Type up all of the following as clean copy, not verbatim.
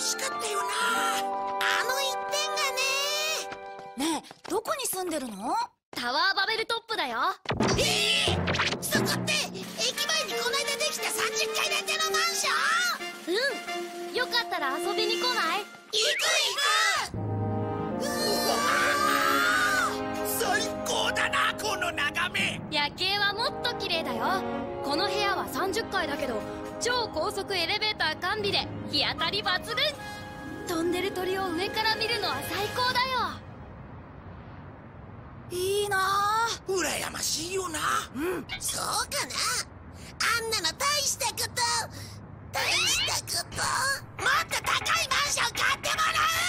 しかったよな。あの一点がね。 ねえ、どこに住んでるの？ タワーバベルトップだよ。 そこって駅前にこの間できた30階建てのマンション？ うん。よかったら遊びに来ない？ 行く行く。最高だな、この眺め。 夜景はもっと綺麗だよ。この部屋は30階だけど超高速エレベーター完備で日当たり抜群。飛んでる鳥を上から見るのは最高だよ。 いいなあ。 羨ましいよな。そうかな。あんなの大したこと、大したこと。もっと高いマンション買っても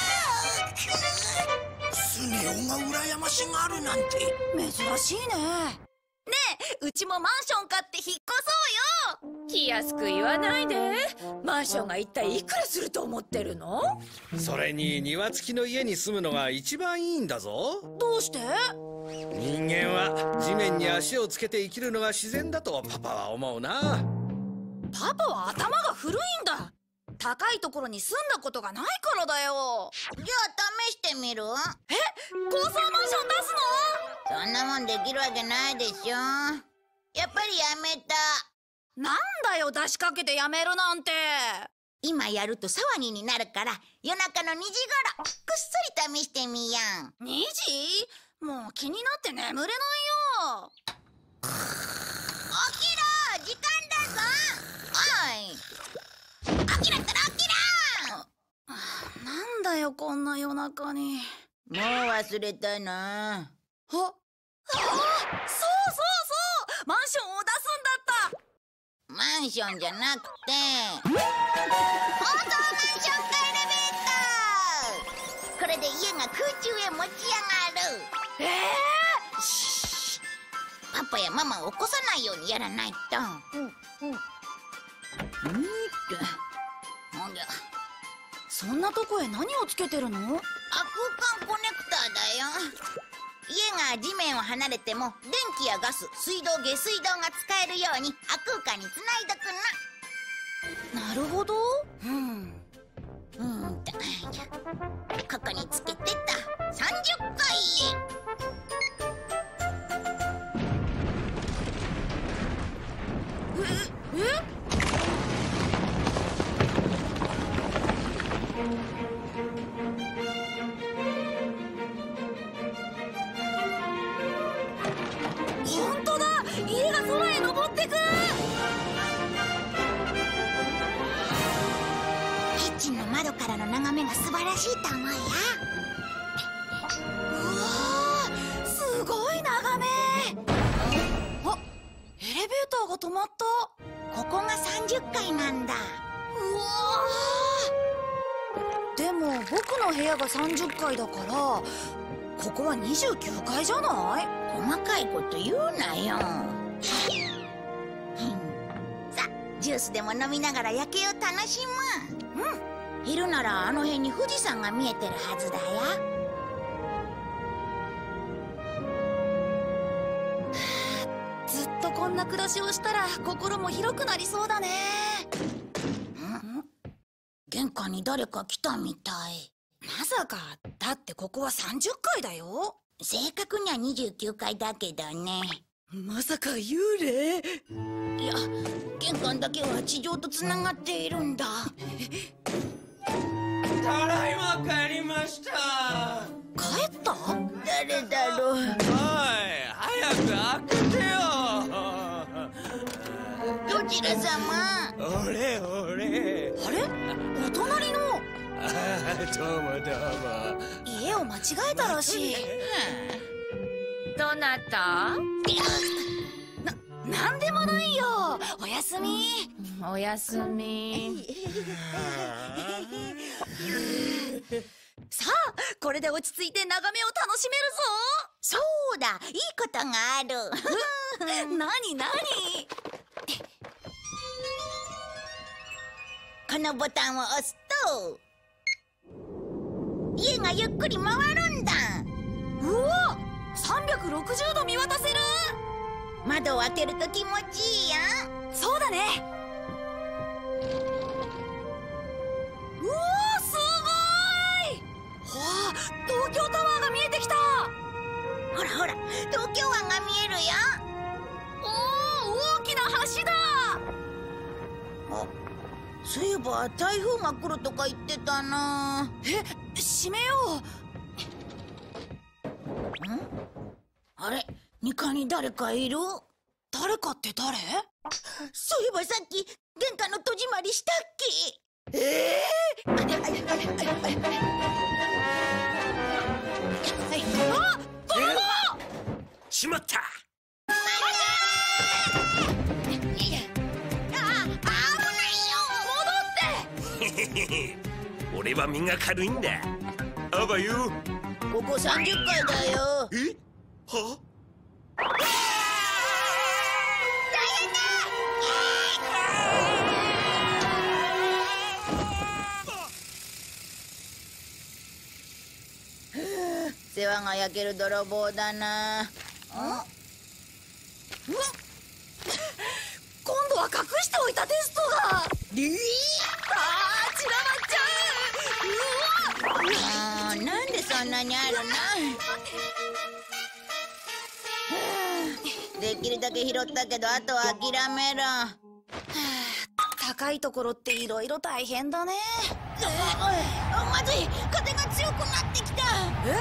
らう。スネ夫が羨ましがるなんて珍しいね。ねえ、うちもマンション買って引っ越そうよ。 気安く言わないで。マンションが一体いくらすると思ってるの？ それに庭付きの家に住むのが一番いいんだぞ。 どうして？ 人間は地面に足をつけて生きるのが自然だとパパは思うな。 パパは頭が古いんだ。高いところに住んだことがないからだよ。 じゃあ試してみる？ 高層マンション出すの？ そんなもんできるわけないでしょ。やっぱりやめた。 なんだよ、出しかけてやめるなんて。 今やると騒ぎになるから夜中の2時頃くっそり試してみよう。 2時？もう気になって眠れないよ。 起きろ、時間だぞ。おい、起きろったら起きろ。 なんだよ、こんな夜中に。 もう忘れたな。 そうマンションを出すんだった。 マンションじゃなくて高層マンション化エレベーター。これで家が空中へ持ち上がる。パパやママを起こさないようにやらないと。なんだ。 そんなとこへ何をつけてるの？ 空間コネクターだよ。家が地面を離れても電気やガス、水道、下水道が使えるように空間につないどくの。 なるほど。 ここにつけてた30階へ。 本当だ、家が空へ登ってく。 キッチンの窓からの眺めが素晴らしいと思うよ。 うわー、すごい眺め。あ、エレベーターが止まった。 ここが30階なんだ。 うわー。でも僕の部屋が30階だからここは29階じゃない？ 細かいこと言うなよ。さあ、ジュースでも飲みながら夜景を楽しむ。昼ならあの辺に富士山が見えてるはずだよ。 ずっとこんな暮らしをしたら心も広くなりそうだね。 玄関に誰か来たみたい。 まさか、だってここは30階だよ。 正確には29階だけどね。 まさか幽霊？ いや、玄関だけは地上とつながっているんだ。 ただいま帰りました。 帰った？ 誰だろう。 おい、早く開けてよ。 どちら様？ 俺。 あれ？お隣の。 どうも。 家を間違えたらしい。 どなた？ なんでもないよ。おやすみ。 おやすみ。 さあ、これで落ち着いて眺めを楽しめるぞ。 そうだ、いいことがある。 なに？ このボタンを押すと家がゆっくり回るんだ。 うわ、360度見渡せる。 窓を開けると気持ちいいよ。 そうだね。うわー、す東京タワーが見えてきた。 ほらほら、東京湾が見えるよ。 おお、大きな橋だ。 あ、そういえば台風が来るとか言ってたな。 閉めよあれ、2階に誰かいる？ 誰かって誰？ そういえばさっき玄関の戸締まりしたっけ？ しまった。俺は身が軽いんだ。あばよ。 ここ30階だよ。 え？は？ 世話が焼ける泥棒だな。 今度は隠しておいたテストが。散らばっちゃう。 なんでそんなにあるの？できるだけ拾ったけど、あとは諦めろ。 高いところっていろいろ大変だね。 まずい、風が強くなってきた。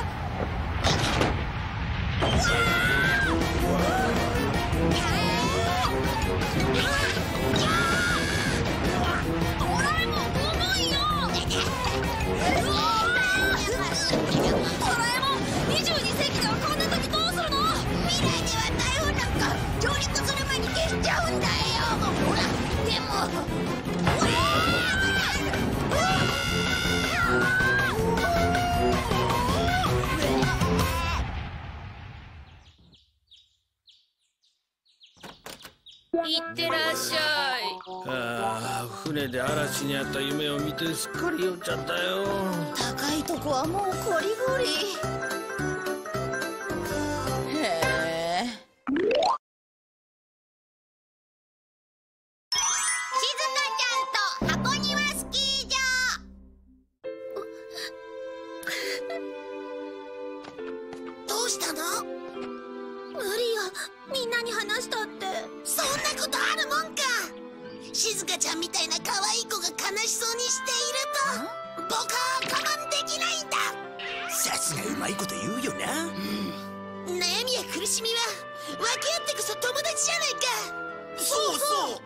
ドラえもん重いよ。ドラえもん、22世紀ではこんな時どうするの？ 未来では台風なんか上陸する前に消しちゃうんだよ。ほら、でも。 いってらっしゃい。 ああ、船で嵐にあった夢を見てすっかり酔っちゃったよ。 高いとこはもうこりごり。 へえ。静香ちゃんと箱庭スキー場。どうしたの？無理よ。みんなに話したって。そんなことあるもんか。静香ちゃんみたいな可愛い子が悲しそうにしていると僕は我慢できないんだ。 さすがうまいこと言うよな。 悩みや苦しみは分け合ってこそ友達じゃないか。 そうそう。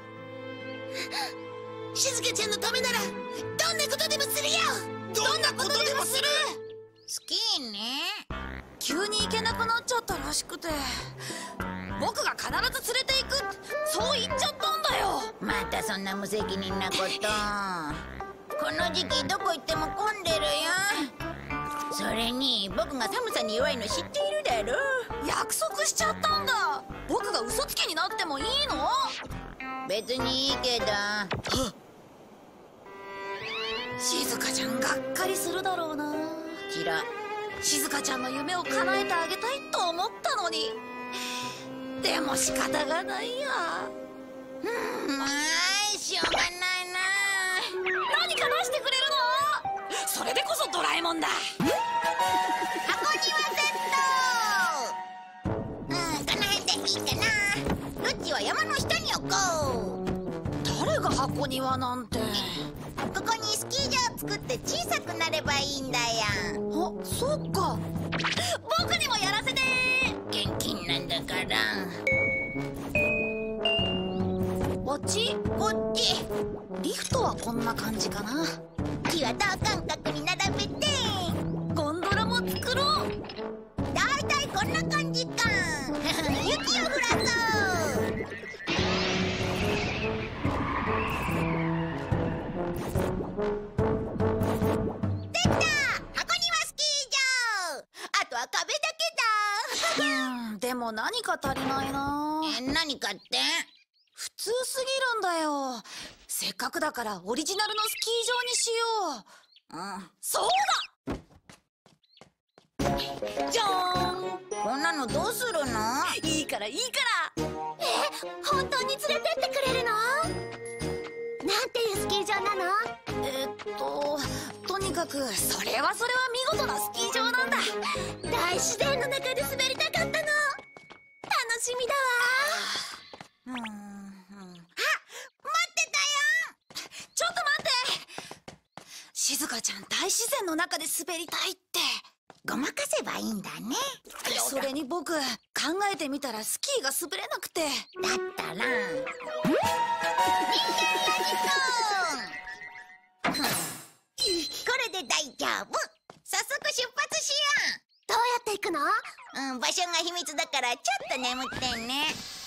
静香ちゃんのためならどんなことでもするよ。どんなことでもする。スキーね。 急に行けなくなっちゃったらしくて、僕が必ず連れて行くってそう言っちゃったんだよ。 またそんな無責任なこと。この時期どこ行っても混んでるよ。それに僕が寒さに弱いの知っているだろ。 約束しちゃったんだ。僕が嘘つきになってもいいの？ 別にいいけど。 静香ちゃんがっかりするだろうな。 キラ、 静香ちゃんの夢を叶えてあげたいと思ったのに。でも仕方がないや。 しょうがないな。 何か出してくれるの？それでこそドラえもんだ。 箱庭セット。この辺でいいかな。ルッチは山の下に置こう。 誰が箱庭なんて。 ここにスキー場を作って小さくなればいいんだよ。 あ、そっか。僕にもやらせて。 現金なんだから。 こっち？ こっち。 リフトはこんな感じかな。 木は等間隔に並べてゴンドラも作ろう。 だいたいこんな感じか。雪を降らそう。できた！箱庭スキー場。あとは壁だけだ。 でも何か足りないな。 何かって？ 普通すぎるんだよ。せっかくだからオリジナルのスキー場にしよう。そうだ！じゃーん！ こんなのどうするの？ いいからいいから。 本当に連れてってくれるの？なんていうスキー場なの？ とにかかくそれは見事なスキー場なんだ。 大自然の中で滑りたかったの。楽しみだわ。待ってたよ。 ちょっと待って。静香ちゃん大自然の中で滑りたいって。 ごまかせばいいんだね。 それに僕考えてみたらスキーが滑れなくて。 だったら人間ラジコンこれで大丈夫。早速出発しよう。どうやって行くの？場所が秘密だからちょっと眠ってね。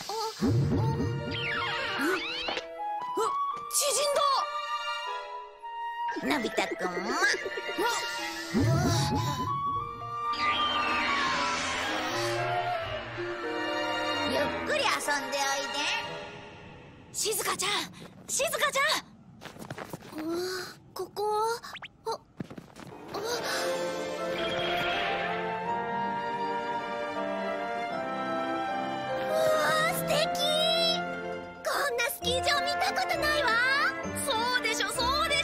縮んだ。 のび太くんもゆっくり遊んでおいで。 静香ちゃんここは素敵。こんなスキー場見たことないわ。 そうでしょ。 で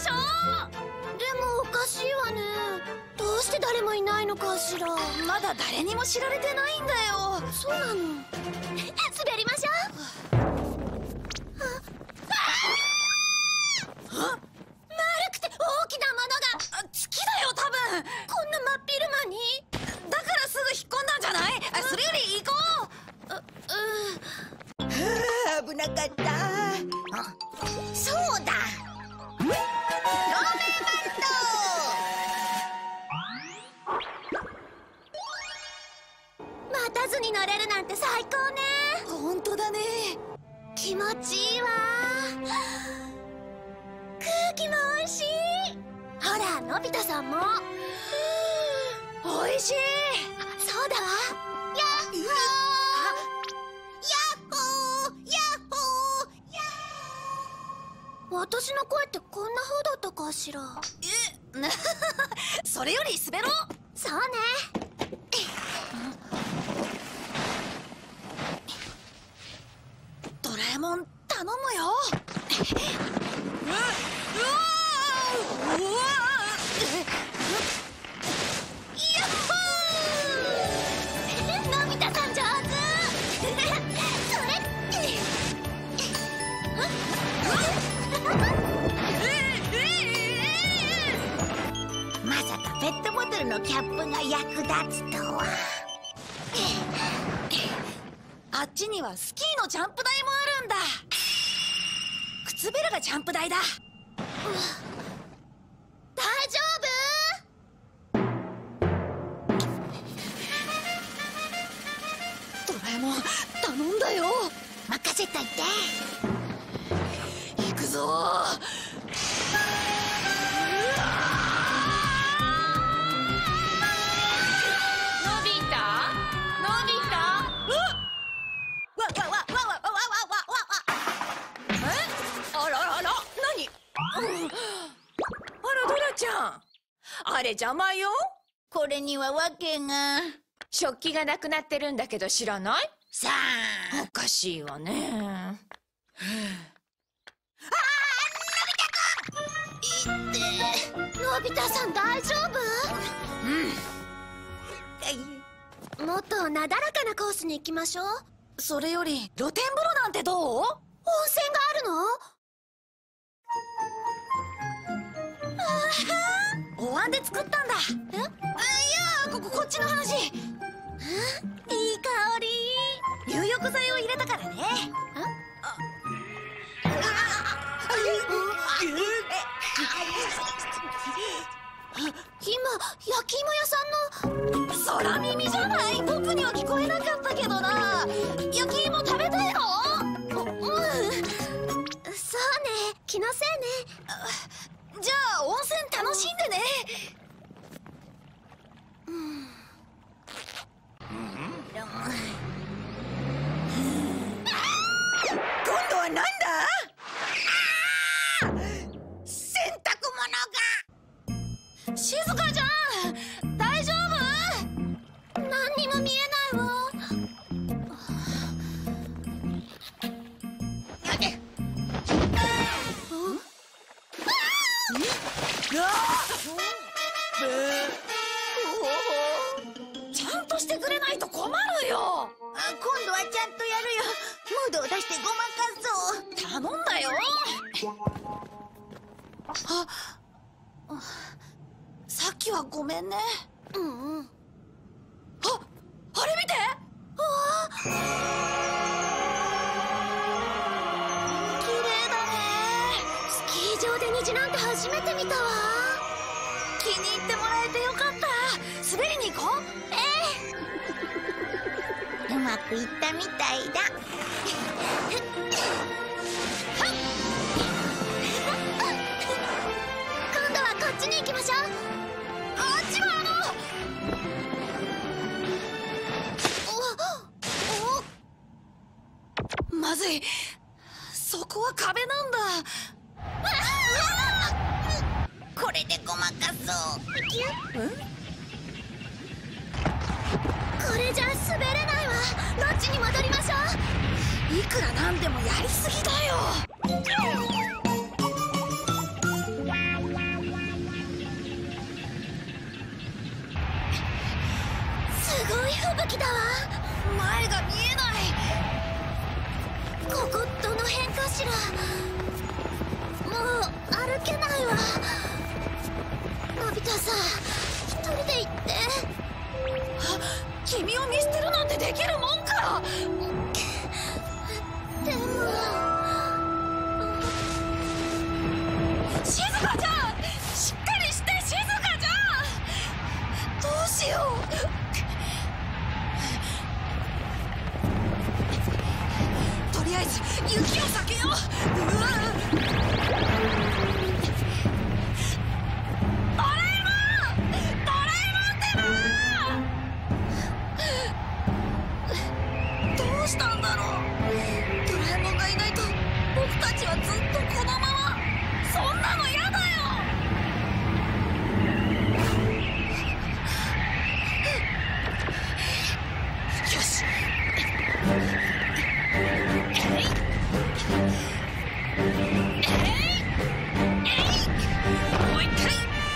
もおかしいわね。どうして誰もいないのかしら。 まだ誰にも知られてないんだよ。 そうなの。滑りましょう。丸くて大きなものが。 月だよ多分。 こんな真っ昼間に。 だからすぐ引っ込んだんじゃない？それより行こう。 危なかった。 そうだ。透明マント。待たずに乗れるなんて最高ね。 本当だね。 気持ちいいわ。空気も美味しい。ほらのび太さんも。 美味しい。 そうだわ。ヤッホーヤッホーヤッホーヤッホー。私の声ってこんな風だったかしら。 それより滑ろう。 そうね。 ドラえもん頼むよ。 のび太さん上手。それまさかペットボトルのキャップが役立つとは。 あっちにはスキーのジャンプ台もあるんだ。靴べらがジャンプ台だ。 大丈ドラえもん頼んだよ。 夫？任せといて。 行くぞ。 あれ邪魔よ。 これには訳が。 食器がなくなってるんだけど知らない？ さあ。 おかしいわね。 のび太さん大丈夫？もっとなだらかなコースに行きましょう。 それより露天風呂なんてどう？ 温泉があるの？ お椀で作ったんだ。いやこっちの話。 いい香り。 入浴剤を入れたからね。 今焼き芋屋さんの。 空耳じゃない。僕には聞こえなかったけどな。焼き芋食べたいの？ そうね、気のせいね。 じゃあ温泉楽しんでね。 今度はなんだ？ 洗濯物が。 静香ちゃん大丈夫？ 何にも見えない。 出してごまかそう。 頼んだよ。さっきはごめんね。 うんうん。 あれ見て。 綺麗だね。スキー場で虹なんて初めて見たわ。 気に入ってもらえてよかった。滑りに行こう。 うまくいったみたいだ。今度はこっちに行きましょう。 あっちはまずい。そこは壁なんだ。 これでごまかそう。これじゃ滑れないわ。ロッジに戻りましょう。 いくらなんでもやりすぎだよ。 すごい吹雪だわ。 前が見えない。 ここどの辺かしら。もう歩けないわ。のび太さん、一人で行って。 君を見捨てるなんてできるもんか。 でも静香ちゃん、しっかりして。静香ちゃん、どうしよう。とりあえず雪を避けよう。どうしたんだろう。ドラえもんがいないと僕たちはずっとこのまま。そんなの嫌だよ。よし。もう一回。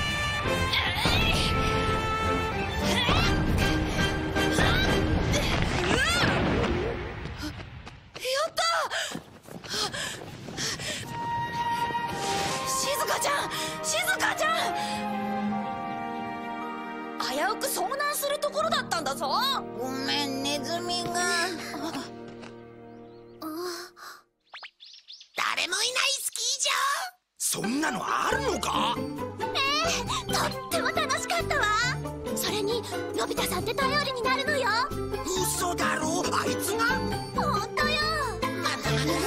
危うく遭難するところだったんだぞ。 ごめん、ネズミが。誰もいないスキー場。 そんなのあるのか？ とっても楽しかったわ。それにのび太さんって頼りになるのよ。 嘘だろ、あいつが。 本当よ。またまた。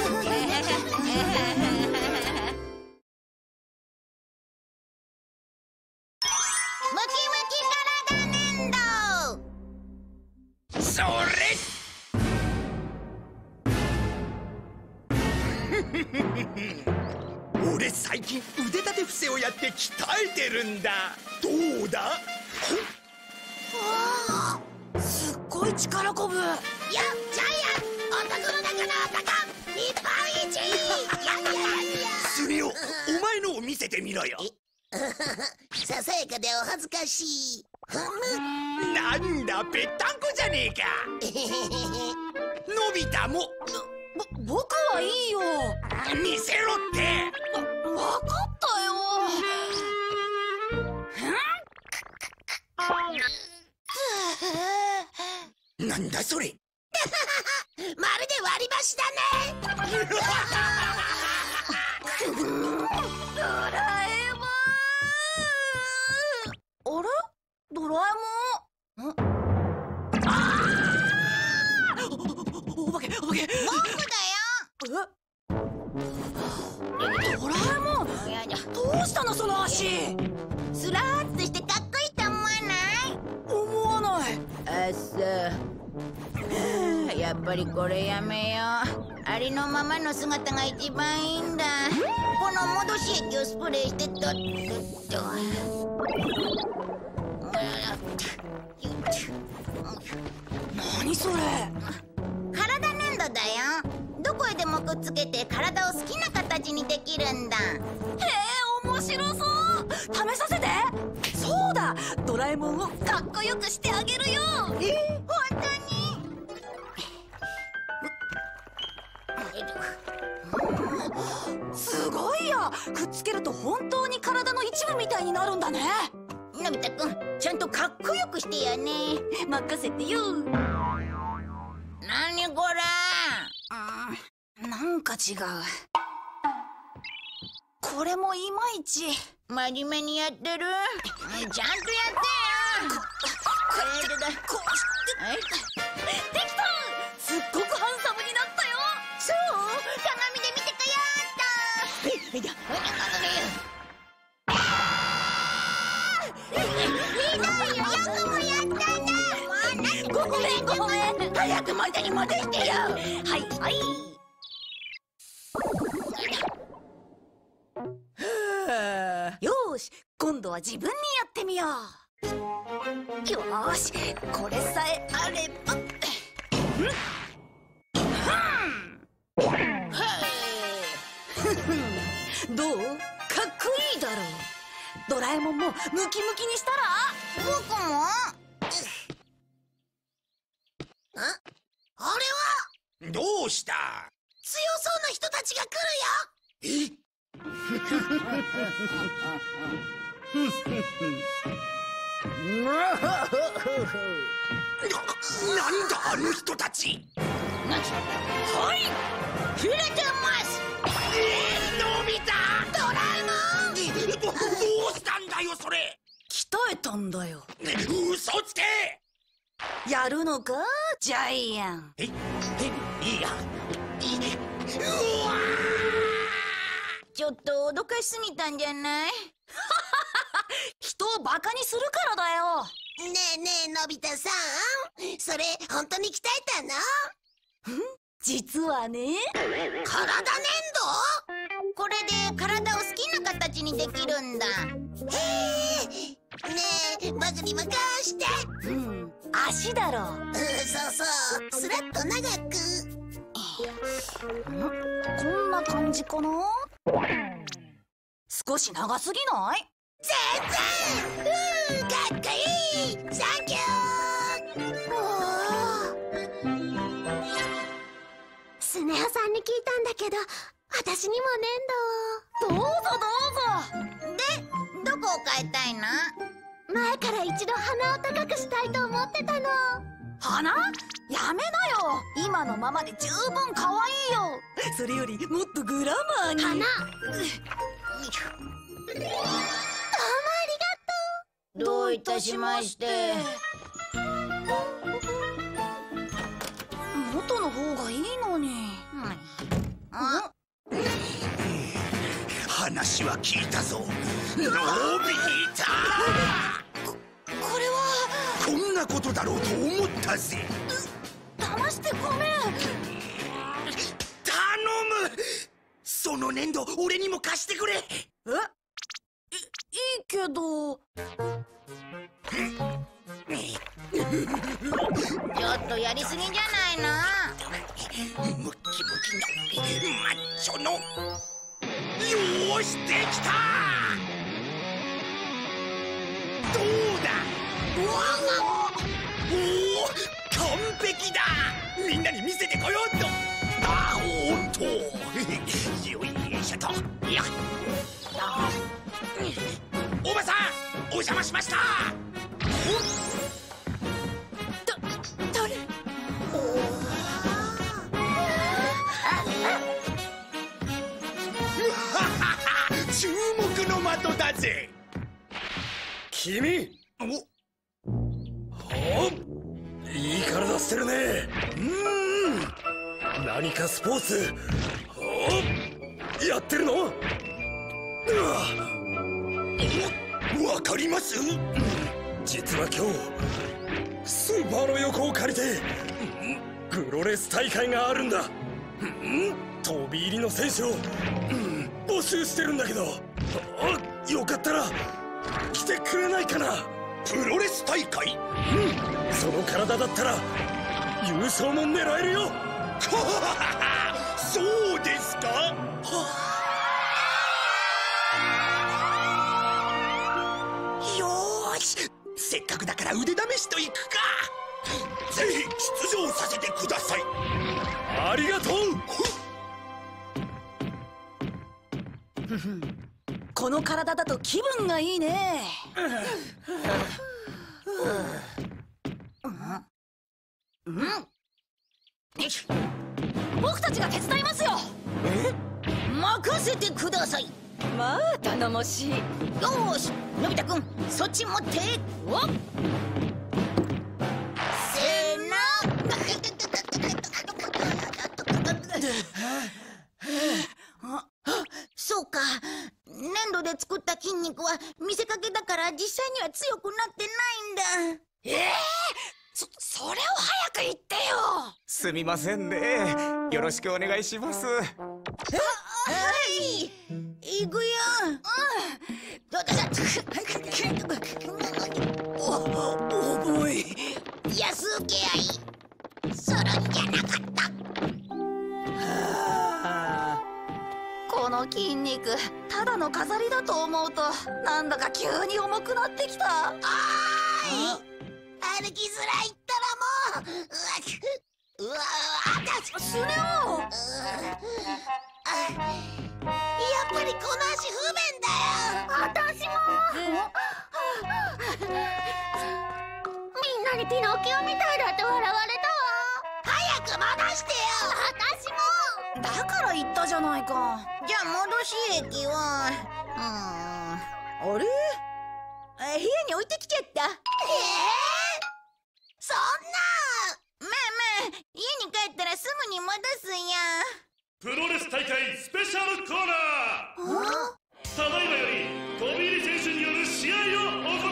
ムキムキ体粘土。 それ俺最近腕立て伏せをやって鍛えてるんだ。どうだ？ すっごい力こぶ。 よっジャイアン、男の中の男、日本一。 スネ夫、お前のを見せてみろよ。 ささやかでお恥ずかしい。 なんだ、ぺったんこじゃねえか。のび太も僕はいいよ。 見せろって。 わかったよ。 なんだそれ。 まるで割り箸だね。 ドラえもん。あれ？ドラえもん。お化け。 僕だよ。 ドラえもん。どうしたのその足。 スラーッとしてかっこいいと思わない？ 思わない。 あっさやっぱりこれやめよう。ありのままの姿が一番いいんだ。 この戻し液をスプレーしてと何それ。 体粘土だよ。どこへでもくっつけて体を好きな形にできるんだ。 へえ、面白そう。試させて。そうだ、ドラえもんをかっこよくしてあげるよ。 本当に？ すごいや。くっつけると本当に体の一部みたいになるんだね。 のび太くん、ちゃんとかっこよくしてやね。 任せてよ。 何これ。 なんか違う。これもいまいち。 真面目にやってる？ちゃんとやってよ。 こうして。できた。すっごくハンサムになったよ。 そう？鏡で見てこようっと。ひどいよ、よくもやったな。ごめん。早く元に戻してよ。 はいはい。よーし、今度は自分にやってみよう。よーし、これさえあれば。どう？かっこいいだろう。ドラえもんもムキムキにしたら？ 僕も？ あれは？ どうした？ 強そうな人たちが来るよ。 え？なんだあの人たち。 はい、切れてます。 のび太、 ドラえもん。 どうしたんだよそれ。 鍛えたんだよ。 嘘つけ。 やるのか、ジャイアン。 いや。 ちょっと脅かしすぎたんじゃない？ 人をバカにするからだよ。 ねえねえ、のび太さん、それ本当に鍛えたの？ 実はね。 体粘土？ これで体を好きな形にできるんだ。 へえ。ねえ、僕にもこうして。 足だろ。 そうそう、スラッと長く。 こんな感じかな。少し長すぎない？ 全然。かっこいい。サンキュー。スネ夫さんに聞いたんだけど、私にも粘土を。どうぞどうぞ。 で、どこを変えたいの？ 前から一度鼻を高くしたいと思ってたの。 鼻？やめなよ。今のままで十分可愛いよ。それよりもっとグラマーに。 鼻。どうもありがとう。 どういたしまして。 元の方がいいのに。 話は聞いたぞ。のび太。 これはこんなことだろうと思ったぜ。 騙してごめん。 頼む。その粘土俺にも貸してくれ。 いいけど。 ちょっとやりすぎじゃないの？ ムッキムキのマッチョの。よーし、できた。どうだ。おお、完璧だ。みんなに見せてこようと。おっと。よいしょと。やっ。おばさん、お邪魔しました。 誰？ 注目の的だぜ。 君。いい体してるね。何かスポーツやってるの？ わかります？ 実は今日スーパーの横を借りてプロレス大会があるんだ。飛び入りの選手を募集してるんだけど、よかったら来てくれないかな。 プロレス大会？ その体だったら優勝も狙えるよ。 そうですか？よーし、せっかくだから腕試しといくか。ぜひ出場させてください。 ありがとう。 この体だと気分がいいね。僕たちが手伝いますよ。 任せてください。 まあ頼もしい。 よーし、のび太くんそっち持っておっ。せーの。そうか、粘土で作った筋肉は見せかけだから実際には強くなってないんだ。 それを早く言ってよ。 すみませんね。よろしくお願いします。 はい、行くよ。 重い。 安請け合いするんじゃなかった。 この筋肉ただの飾りだと思うとなんだか急に重くなってきた。 歩きづらいったらもう。うわスネ夫。 やっぱりこの足不便だよ。私も。みんなにピノキオみたいだって笑われたわ。早く戻してよ。私も。 だから言ったじゃないか。 じゃあ戻し液はあれ、部屋に置いてきちゃった。 そんな。 まあ家に帰ったらすぐに戻すよ。 プロレス大会スペシャルコーナー。ただいまより飛び入り選手による試合を行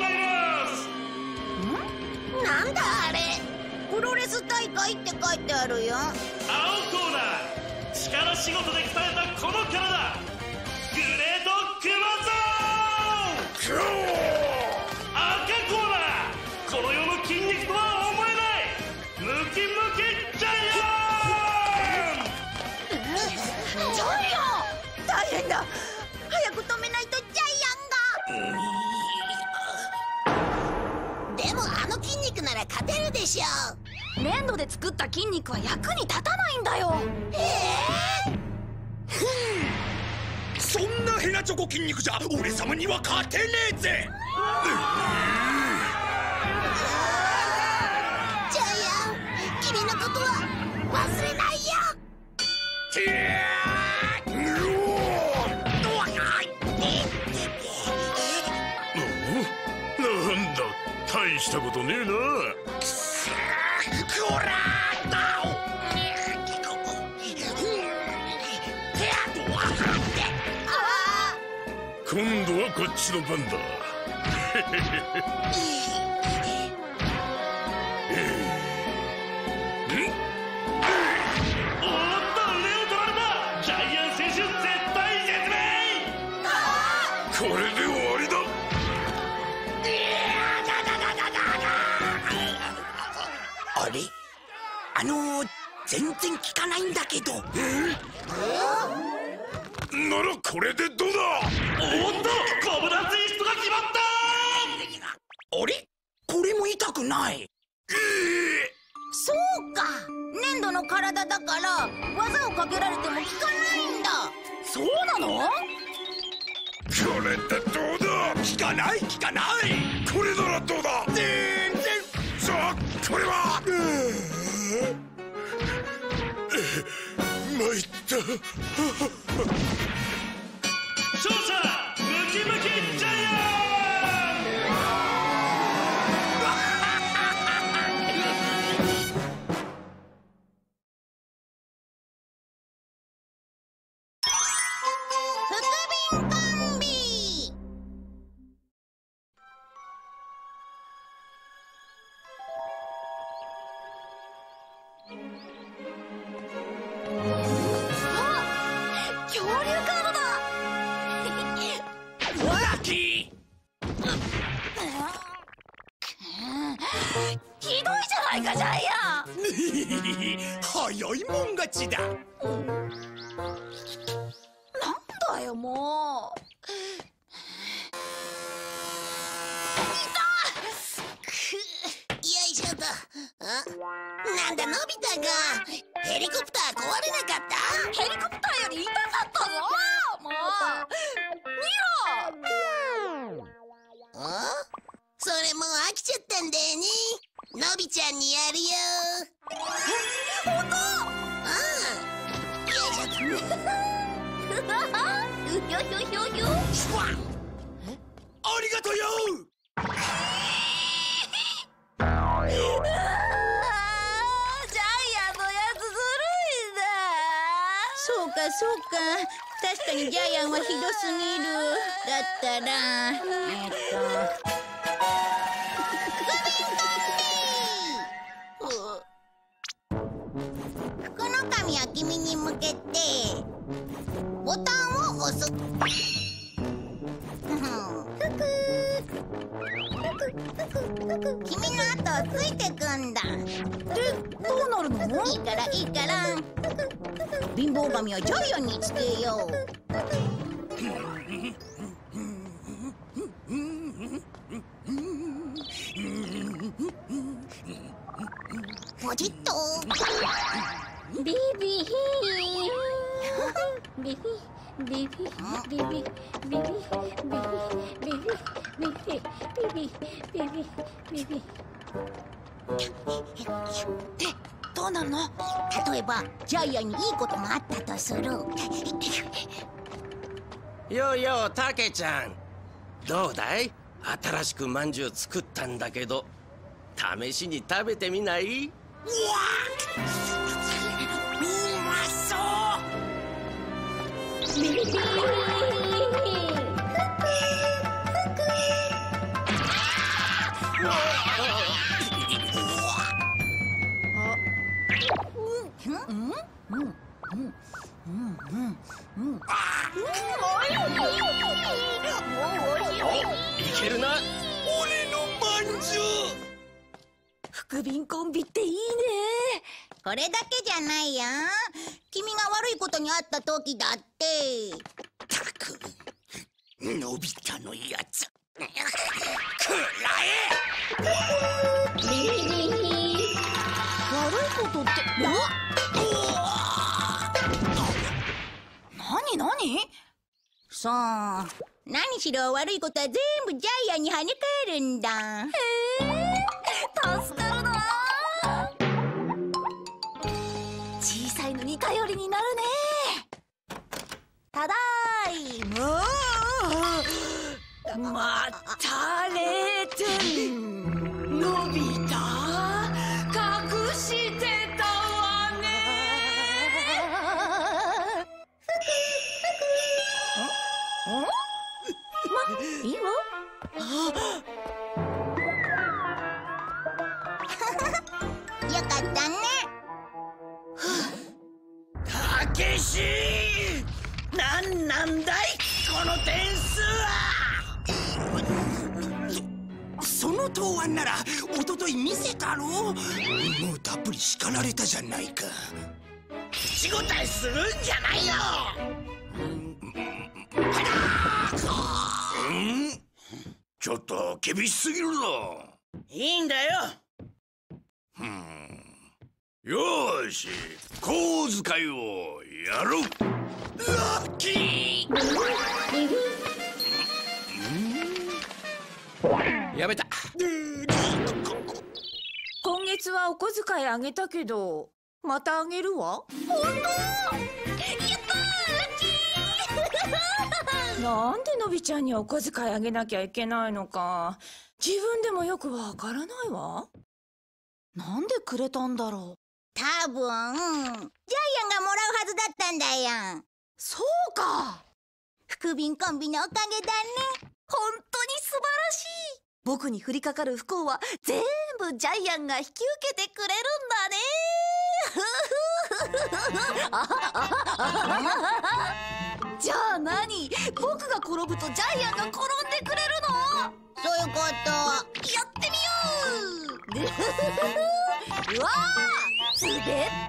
います。 なんだあれ。 プロレス大会って書いてあるよ。 青コーナー、力仕事で鍛えたこの体、グレートクマゾーン。赤コーナー、この世の筋肉とは思えないムキムキジャイアン。 ジャイアン、大変だ。早く止めないとジャイアンが。 でもあの筋肉なら勝てるでしょ。 粘土で作った筋肉は役に立たないんだよ。 そんなヘナチョコ筋肉じゃ俺様には勝てねえぜ。 ジャイアン、君のことは忘れないよ。 なんだ、大したことねえな。 こら今度はこっちの番だ。おっと、腕を取られた。ジャイアン選手絶対絶命。これで終わりだ。 あれ、全然効かないんだけど。 ならこれでどうだ。おっと、コブダツイストが決まった。 あれ、これも痛くない。 そうか、粘土の体だから技をかけられても効かないんだ。 そうなの？ これでどうだ。 効かない効かない。 これならどうだ。 全然。 さあ、これは参った。勝者ムキムキジャイアン。 福瓶コンビ。 恐竜カードだ。 ラッキー。 ひどいじゃないかジャイアン。 早いもん勝ちだ。 なんだよもう。 よいしょと。なんだ、のび太がヘリコプター壊れなかった？ ヘリコプターより痛かったぞ。もう俺もう飽きちゃったんだよね。のびちゃんにやるよ。 本当？ よいしょ。 ありがとうよ。 そうかそうか、確かにジャイアンはひどすぎる。だったら福の神は君に向けてボタンを押す。君の後をついてくんだ。 で、どうなるの？ いいからいいから、貧乏神はジャイアンにつけよう。ポチッと。 ビビヒービビビビビビビビビビビビビビビで、どうなるの？ 例えばジャイアンにいいことがあったとする。 ようようたけちゃん、どうだい？新しくまんじゅう作ったんだけど試しに食べてみない？ うまそう。 ビビビいけるな。 俺のまんじゅう。 福瓶コンビっていいね。 これだけじゃないよ。君が悪いことにあった時だって。 たく、のび太のやつ。くらえ。 悪いことって、何？ そう。何しろ悪いことは全部ジャイアンに跳ね返るんだ。 助かるな。小さいのに頼りになるね。ただいま。また0点。のび太隠してたわね。いいわ。 よかったね。 たけし、なんだいこの点数は。その答案なら一昨日見せたろ。もうたっぷり叱られたじゃないか。口答えするんじゃないよ。ちょっと厳しすぎるぞ。いいんだよ。よーし、小遣いをやろう。ラッキー。 やめた。 今月はお小遣いあげたけど、またあげるわ。なんでのびちゃんにお小遣いあげなきゃいけないのか、自分でもよくわからないわ。 なんでくれたんだろう。 多分ジャイアンがもらうはずだったんだよ。 そうか。 福瓶コンビのおかげだね。 本当に素晴らしい。僕に降りかかる不幸は全部ジャイアンが引き受けてくれるんだね。じゃあ何？僕が転ぶとジャイアンが転んでくれるの？ そういうこと。 やってみよう。うわー、滑った。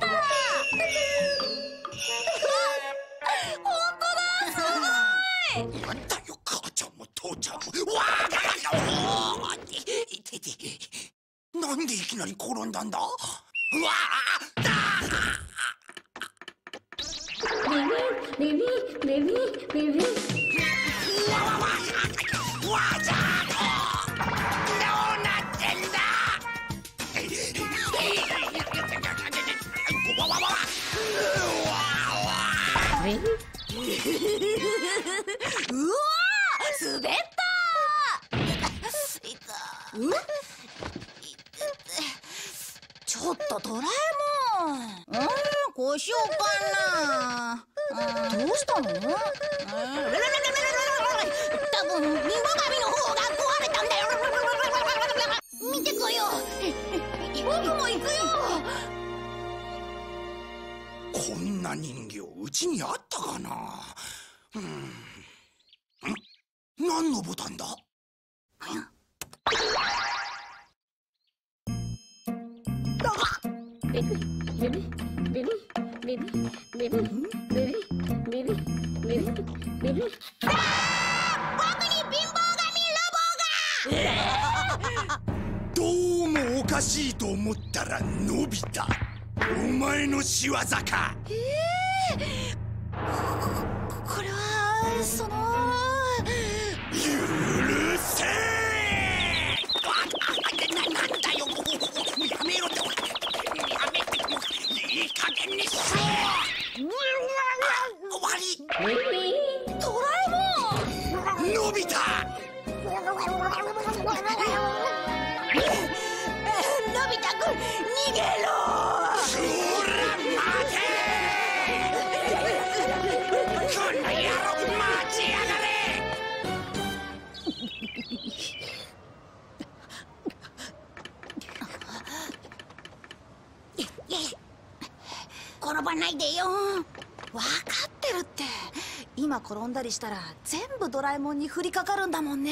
本当だ、すごい。 なんだよ、母ちゃんも父ちゃんも。わあ、なんでいきなり転んだんだ。うわあ、だビビビビビビわざと。 うわー、滑ったー。ちょっとドラえもん。こうしようかな。どうしたの？多分リンゴ紙の方が壊れたんだよ。見てこよう。僕も行くよ。 こんな人形うちにあったかな。何のボタンだ？どうもおかしいと思ったらのび太、お前の仕業か。 これはその許せなんだよ、やめろって、やめて、いい加減にしろ。終わり。 ドラえもん。 のび太、 のび太くん逃げろ。 ほら待て。この野郎待ちやがれ。 転ばないでよ。分かってるって。今転んだりしたら全部ドラえもんに降りかかるんだもんね。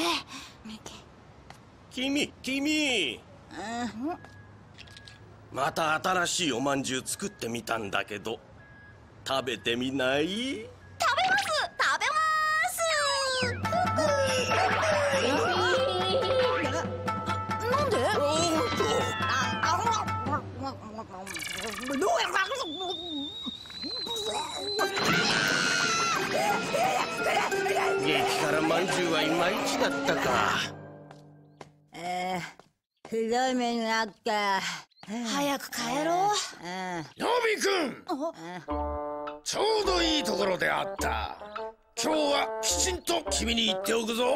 君また新しいおまんじゅう作ってみたんだけど、食べてみない？ 食べますなんで？ 激辛まんじゅうはいまいちだったか。 ひどい目にあった。 早く帰ろう。 のびくん、ちょうどいいところであった。今日はきちんと君に言っておくぞ。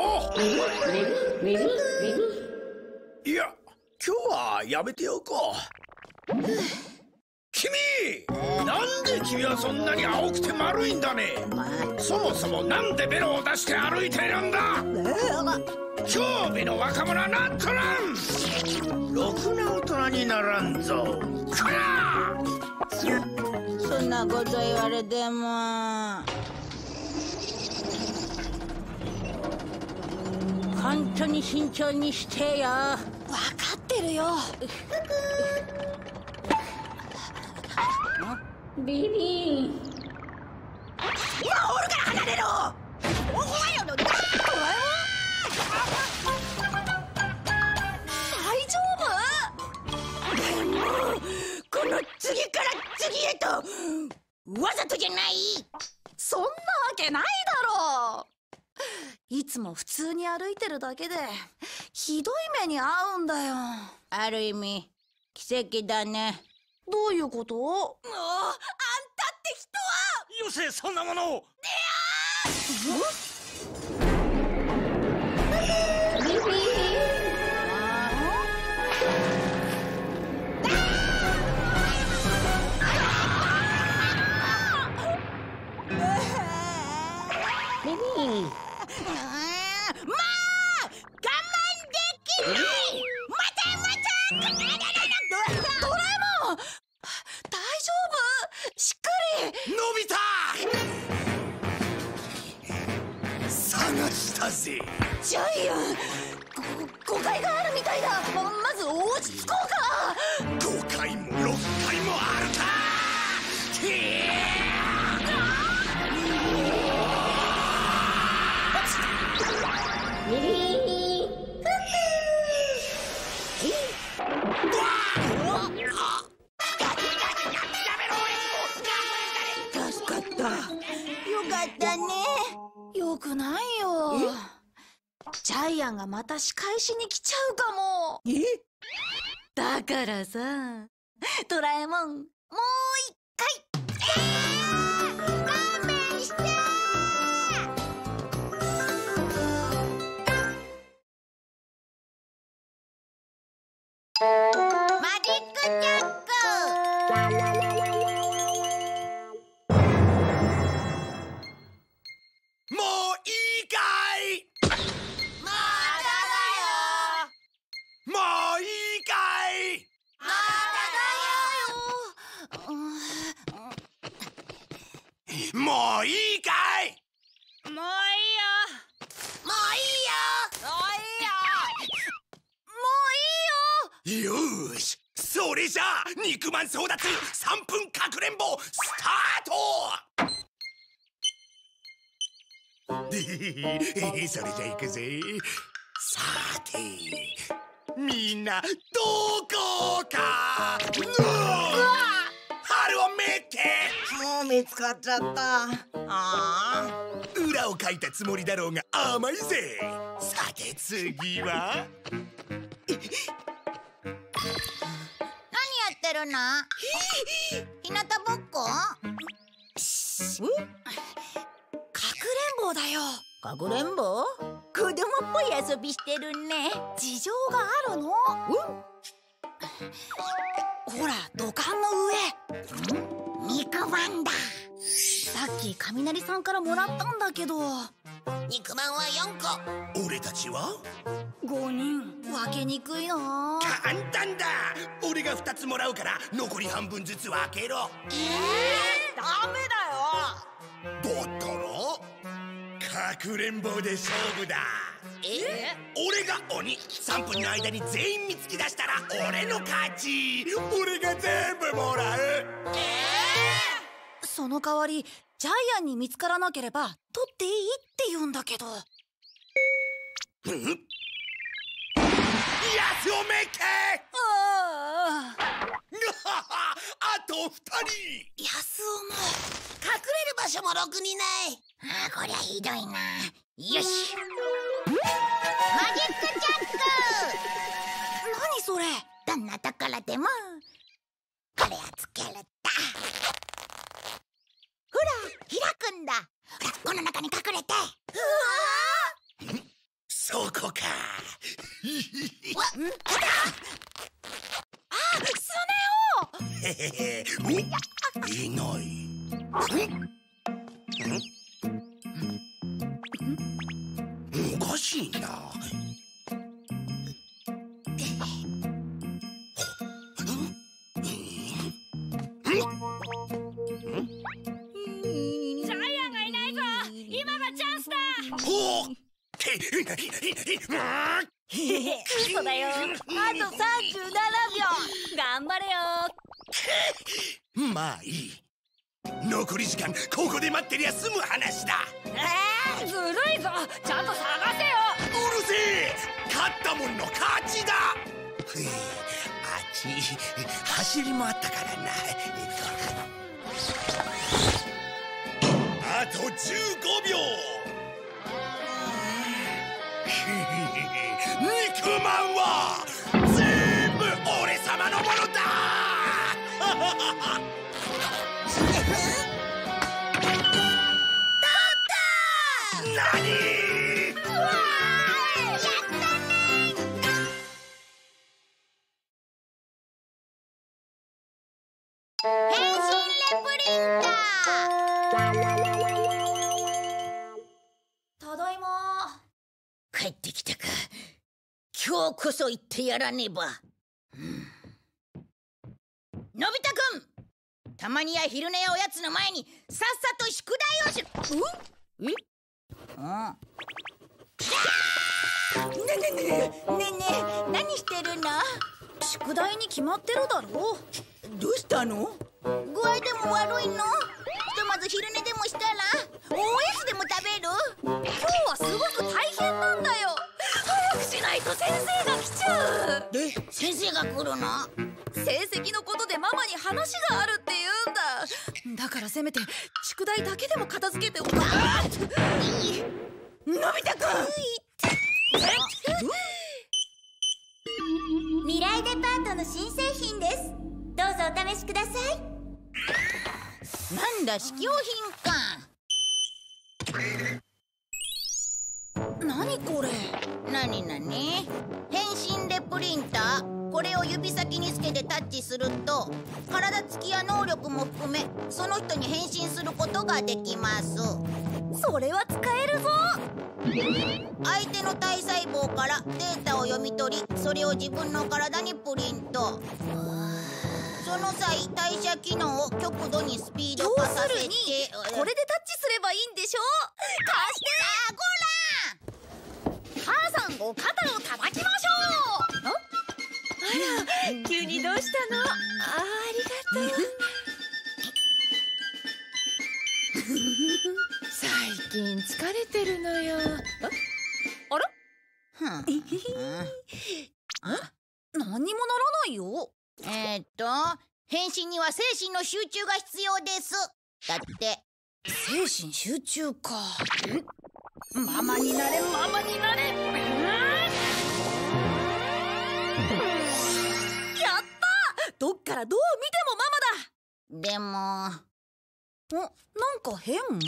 いや、今日はやめておこう。君、なんで君はそんなに青くて丸いんだね。そもそもなんでベロを出して歩いているんだ。興味の若者はなんとらん。ろくな大人にならんぞ。こら！ そんなこと言われても。本当に慎重にしてよ。 分かってるよ。 ビビン。 今おるから離れろ。おはようの。大丈夫？ この次から次へとわざとじゃない。 そんなわけないだろう。いつも普通に歩いてるだけでひどい目に遭うんだよ。 ある意味奇跡だね。 どういうこと？あんたって人は。 よせ、そんなものを。 ジャイアン、誤解があるみたいだ。まず落ち着こうか。 5回も6回もあるか。 助かった。よかったね。 よくないよ。ジャイアンがまた仕返しに来ちゃうかも。だからさ、ドラえもん、もう一回。 勘弁して。 マジックジャック。 もういいかい？ まだだよ。 もういいかい？ まだだよ。 もういいかい？ もういいよ。 もういいよ。 よーし、それじゃあ肉まん争奪3分かくれんぼスタート。それじゃ行くぜ。さてみんなどこか。春を見て。 もう見つかっちゃった。 裏をかいたつもりだろうが甘いぜ。さて次は何やってるの？ひなたぼっこ？ かくれんぼだよ。 かくれんぼ？子供っぽい遊びしてるね。 事情があるの。ほら土管の上。 肉まんだ。 さっき雷さんからもらったんだけど。 肉まんは4個。 俺たちは 5人。分けにくいな。 簡単だ。俺が2つもらうから残り半分ずつ分けろ。 ダメだよ。 だったらかくれんぼで勝負だ。俺が鬼。3分の間に全員見つけ出したら俺の勝ち。俺が全部もらう。 その代わりジャイアンに見つからなければ取っていいって言うんだけど。 やつをめけ。あと2人。 ヤスオも隠れる場所もろくにない。こりゃひどいな。よし。 マジックジャック。 何それ？ どんなところでもこれをつけるんだ。 ほら開くんだ。 ほらこの中に隠れて。 そこか。 スネへへへ。いない。おかしいな。 ジャイアンがいないぞ。今がチャンスだ。 おっ嘘だよ。あと37秒。頑張れよ。 まあいい。残り時間ここで待ってりゃ済む話だ。 ずるいぞ。ちゃんと探せよ。 うるせえ。勝ったもんの勝ちだ。あっち走り回ったからな。あと15秒。肉まんは全部俺様のものだ。何？ 変身レプリンタただいま。 帰ってきたか。今日こそ言ってやらねば。のび太くん、たまにや昼寝やおやつの前にさっさと宿題をし。ねえ何してるの？ 宿題に決まってるだろ。 どうしたの？ 具合でも悪いの？ひとまず昼寝でもしたら？おやつでも食べる？ 今日はすごく大変なんだよ。早くしないと先生が来ちゃう。 先生が来るの？ 成績のことでママに話があるって言うんだ。だからせめて宿題だけでも片付けておく。のび太くん。 未来デパートの新製品です。どうぞお試しください。 なんだ試供品か。何これ？何？変身レプリンター？ここれを指先につけてタッチすると体つきや能力も含めその人に変身することができます。 それは使えるぞ。 相手の体細胞からデータを読み取り、それを自分の体にプリント。その際代謝機能を極度にスピード化させて、 これでタッチすればいいんでしょ。貸して。母さんお肩を叩きましょう。 あら、急にどうしたの？ありがとう。最近疲れてるのよ。 あら？何にもならないよ。 変身には精神の集中が必要です。だって。 精神集中か。ママになれ、ママになれ。やった！どっからどう見てもママだ。でも。なんか変？ ごめん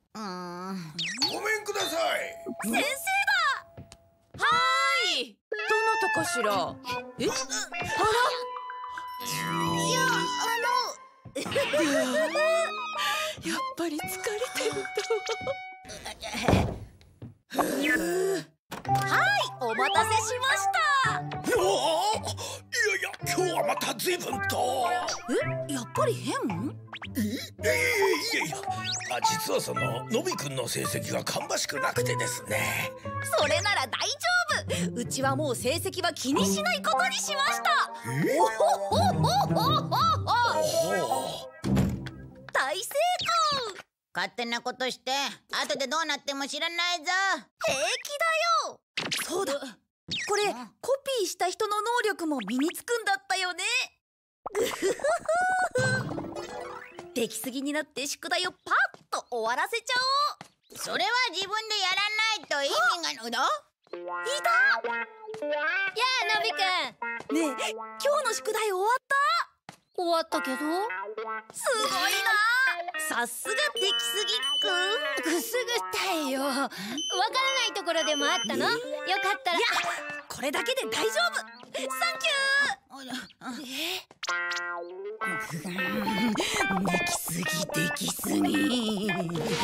ください。 先生だ。はーい。 どなたかしら？あら？やっぱり疲れてると。 はい、お待たせしました。 いや、今日はまた随分と。 やっぱり変？ いや、実はそののびくんの成績が芳しくなくてですね。 それなら大丈夫。うちはもう成績は気にしないことにしました。大成功。 勝手なことして後でどうなっても知らないぞ。 平気だよ。そうだ、これコピーした人の能力も身につくんだったよね。出来すぎになって宿題をパッと終わらせちゃおう。 それは自分でやらないと意味が。いた。 やあ、のびくん。 ねえ、今日の宿題終わった？ 終わったけど。 すごいな。さすが出来すぎくん。 くすぐったいよ。わからないところでもあったの？よかったら。 いや、これだけで大丈夫。サンキュー。できすぎ、できすぎ。 こう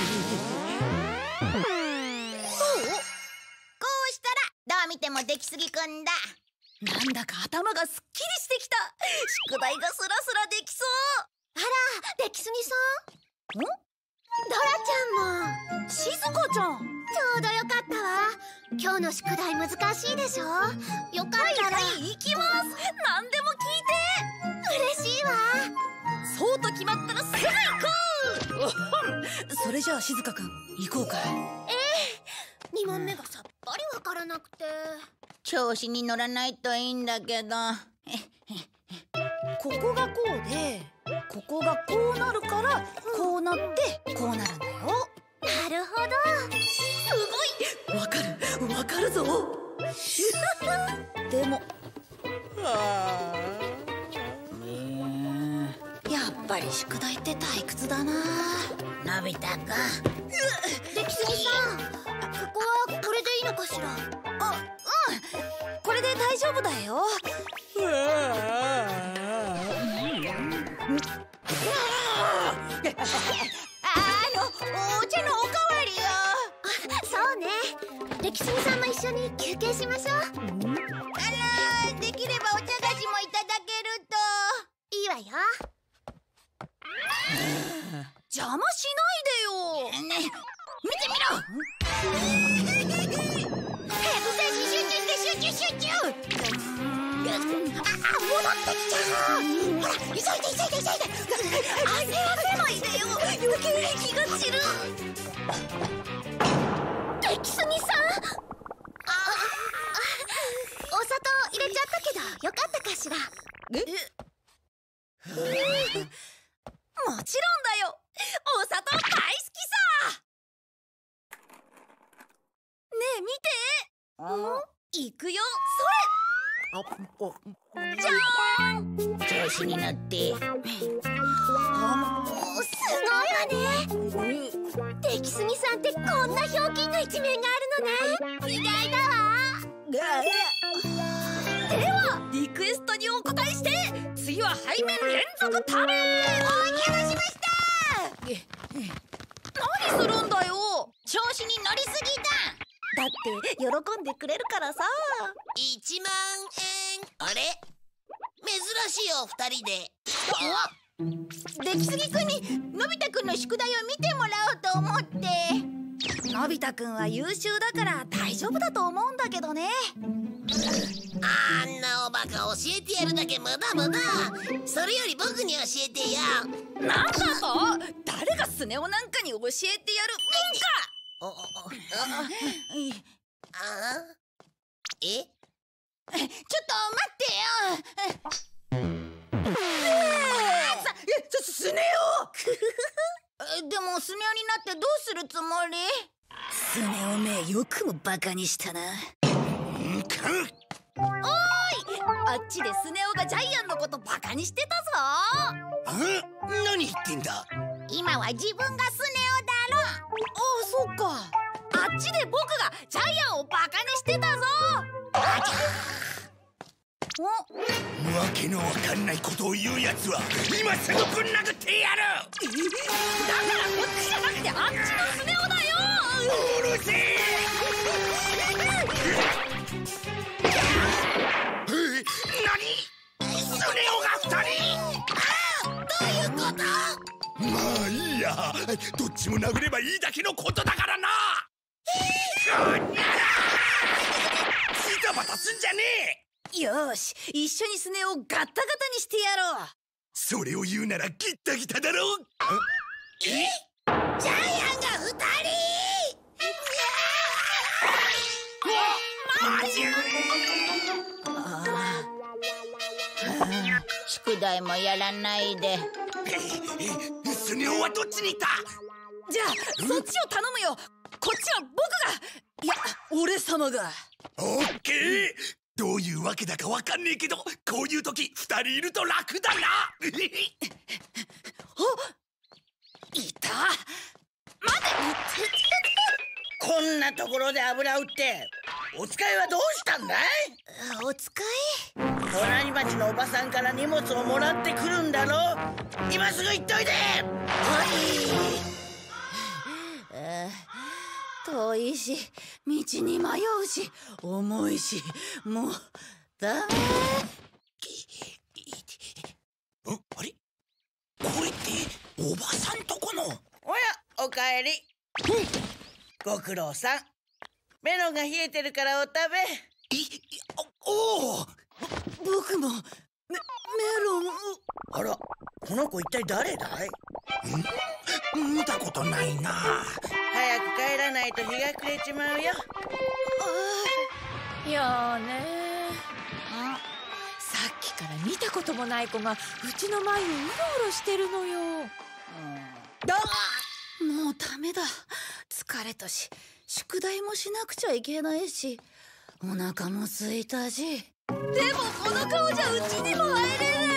したらどう見ても出来すぎくんだ。 なんだか頭がすっきりしてきた。宿題がスラスラできそう。 あら、出来すぎさん？ドラちゃんも。 しずかちゃん。 ちょうどよかったわ。今日の宿題難しいでしょ？よかったら。 はい、行きます。何でも聞嬉しいわ。 そうと決まったらすぐ行こう。それじゃあしずかくん、行こうか。 2問目がさっぱりわからなくて。 調子に乗らないといいんだけど。 ここがこうで、ここがこうなるから、こうなってこうなるんだよ。 なるほど。 すごい。わかるぞ。でもやっぱり宿題って退屈だな。 のび太か。 出来すぎさん、ここはこれでいいのかしら？ これで大丈夫だよ。 お茶のおかわりよ。 そうね。出来すぎさんも一緒に休憩しましょう。 できればお茶菓子もいただけるといいわよ。 邪魔しないでよ。 ね、見てみろ。早く選手集中して集中。戻ってきちゃう。ほら、急いで。 焦らせないでよ。余計に気が散る。 出来すぎさん。お砂糖入れちゃったけどよかったかしら？ もちろんだよ。お砂糖大好きさ。ねえ見て。行くよ。それ。じゃーん。 調子に乗って。 すごいわね。出来すぎさんってこんなひょうきんな一面があるのね。意外だわ。 ではリクエストにお応えして次は背面連続食べ。 お邪魔しました。 何するんだよ。 調子に乗りすぎだ。だって喜んでくれるからさ。 1万円。あれ、珍しいお二人で。 出来すぎくんにのび太くんの宿題を見てもらおうと思って。 のび太くんは優秀だから大丈夫だと思うんだけどね。 あんなおバカ教えてやるだけ無駄無駄。それより僕に教えてよ。 なんだと？誰がスネ夫なんかに教えてやるもんか。 え？ ちょっと待ってよ。スネ夫でもスネ夫になってどうするつもり？ スネ夫めよくもバカにしたな。おーい、あっちでスネ夫がジャイアンのことバカにしてたぞ。 何言ってんだ。 今は自分がスネ夫だろ。 ああ、そっか。あっちで僕がジャイアンをバカにしてたぞ。 わけのわかんないことを言うやつは今すぐぶん殴ってやる。 だからこっちじゃなくてあっちのスネ夫だよ。 うるせえ。何？スネ夫が2人？ どういうこと？ まあいいや。どっちも殴ればいいだけのことだからな。ジタバタすんじゃねえ。 よーし、一緒にスネ夫をガッタガタにしてやろう。 それを言うならギッタギタだろ。 ジャイアンが2人。 宿題もやらないで。 スネ夫はどっちにいた？ じゃあそっちを頼むよ。こっちは僕が、いや俺様が。 オッケー。どういうわけだかわかんねえけど、こういう時2人いると楽だな。 いた。待て。 こんなところで油売ってお使いはどうしたんだい？ お使い？ 隣町のおばさんから荷物をもらってくるんだろ。今すぐ行っといて。 遠いし道に迷うし重いしもうダメ。 あれ？これっておばさんとこの。 おや、おかえり。ご苦労さん。メロンが冷えてるからお食べ。 おお。 僕もメロン。 あら、この子一体誰だい？ 見たことないな。 早く帰らないと日が暮れちまうよ。 いやーねさっきから見たこともない子がうちの前をうろうろしてるのよ。 もうダメだ。疲れたし宿題もしなくちゃいけないしお腹も空いたし。でもこの顔じゃうちにも入れない。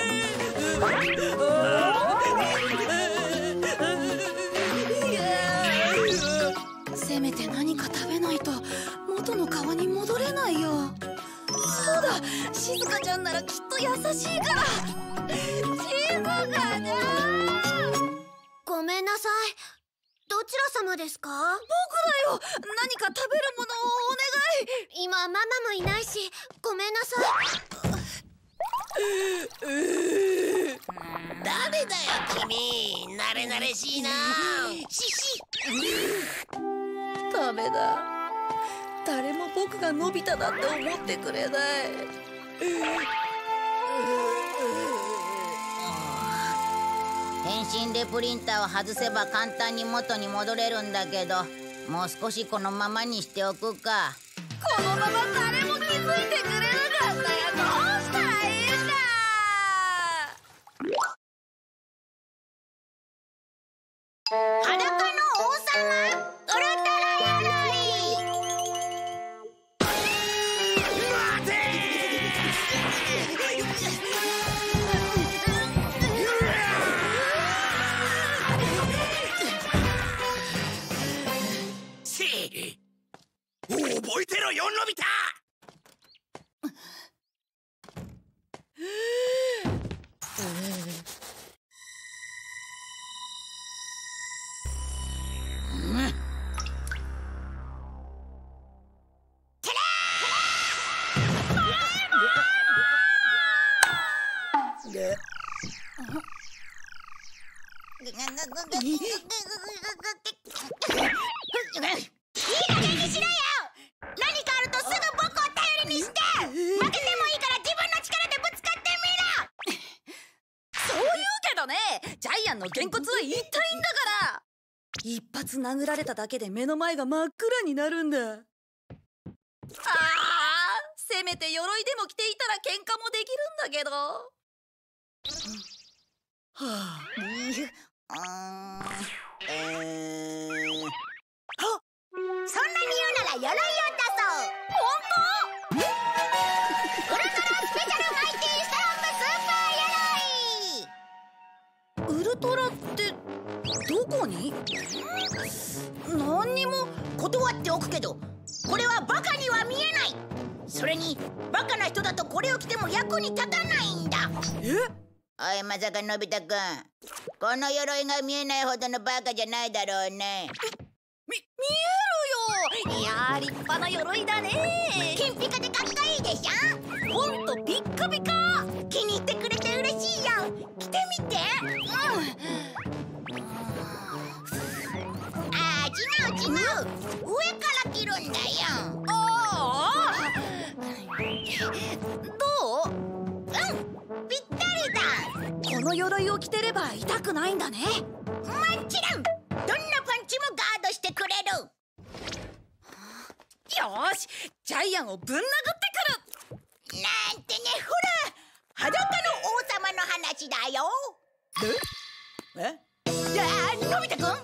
せめて何か食べないと元の顔に戻れないよ。そうだ、静香ちゃんならきっと優しいから。静香ちゃん。 ごめんなさい。どちら様ですか？ 僕だよ。何か食べるものをお願い。 今ママもいないしごめんなさい。誰だよ君。慣れ慣れしいな。シシ。 ダメだ。誰も僕がのび太だって思ってくれない。 変身レプリンターを外せば簡単に元に戻れるんだけど、もう少しこのままにしておくか。 このまま誰も気づいてくれなかったよ。どうしたらいいんだ。 裸の王様ウルトラやろい。 待て覚えてろよ、のび太。 げんこつは痛いんだから。一発殴られただけで目の前が真っ暗になるんだ。せめて鎧でも着ていたら喧嘩もできるんだけど。 そんなに言うなら鎧を出そう。 本当？ウルトラスペシャルマイティーストロングスーパー鎧。 ウルトラってどこに？何にも。 断っておくけど、これはバカには見えない。それにバカな人だとこれを着ても役に立たないんだ。おい、まさかのび太くん、この鎧が見えないほどのバカじゃないだろうね。 見えるよ。いやー、立派な鎧だね。 金ピカでかっこいいでしょ。 ほんとピッカピカ。 気に入ってくれて嬉しいよ。着てみて。違う。上から着るんだよ。 どう？ ぴったりだ。 この鎧を着てれば痛くないんだね。 もちろん。どんなパンチもガードしてくれる。 よーし、ジャイアンをぶん殴ってくる。 なんてね、ほら、裸の王様の話だよ。のび太くん、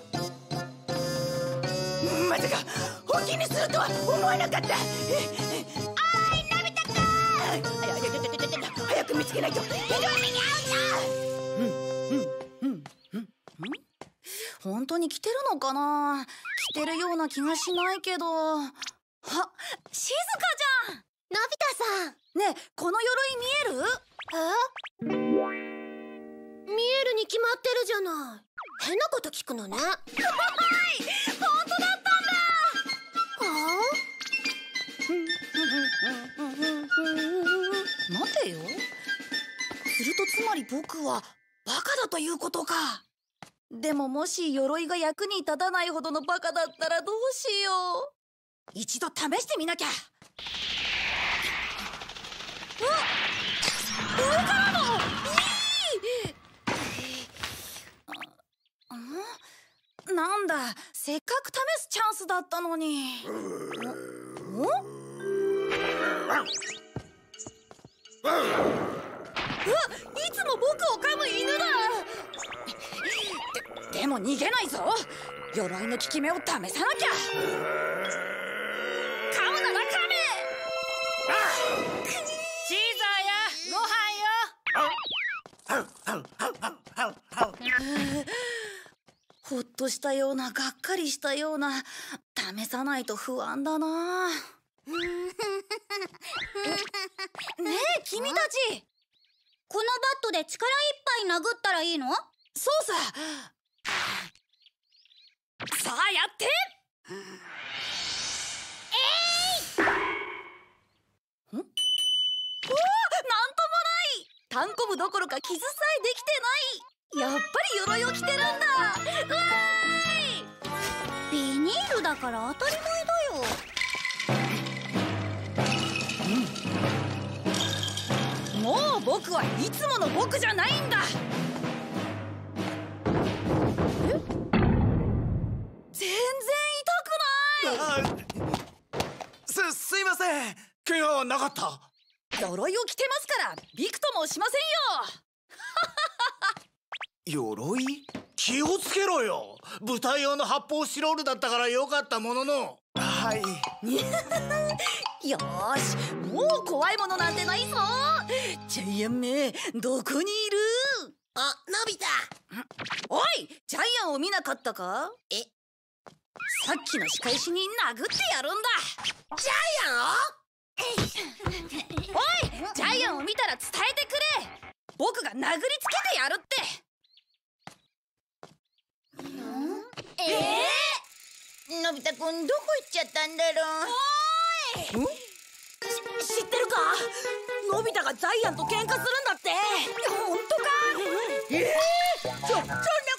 まさか本気にするとは思わなかった。おい、のび太くん、早く見つけないとひどい目に遭うぞ。 本当に着てるのかな？着てるような気がしないけど。あ、静香じゃん。 のび太さん。 ねえ、この鎧見える？ 見えるに決まってるじゃない。変なこと聞くのね。 本当だったんだ。待てよ。するとつまり僕はバカだということか。でももし鎧が役に立たないほどのバカだったらどうしよう。一度試してみなきゃ。上からの！なんだ、せっかく試すチャンスだったのに。いつも僕を噛む犬だ。でも逃げないぞ。鎧の効き目を試さなきゃ。噛むなら噛め。シーザーやご飯よ。ほっとしたような、がっかりしたような。試さないと不安だな。ねえ、君たち。 このバットで力いっぱい殴ったらいいの？ そうさ。さあやって。なんともない。単コブどころか傷さえできてない。やっぱり鎧を着てるんだ。 ビニールだから当たり前だよ。 もう僕はいつもの僕じゃないんだ。全然痛くない。 すいません。怪我はなかった。 鎧を着てますからびくともしませんよ。鎧？気をつけろよ。舞台用の発泡スチロールだったからよかったものの。 はい。 よーし、もう怖いものなんてないぞ。ジャイアンめ、どこにいる？ あ、のび太。 おい、ジャイアンを見なかったか？さっきの仕返しに殴ってやるんだ。 ジャイアンを？ おい、ジャイアンを見たら伝えてくれ。僕が殴りつけてやるって。 のび太くんどこ行っちゃったんだろう。 知ってるか？のび太がジャイアンと喧嘩するんだって。本当か？ そんなことしたらギッタ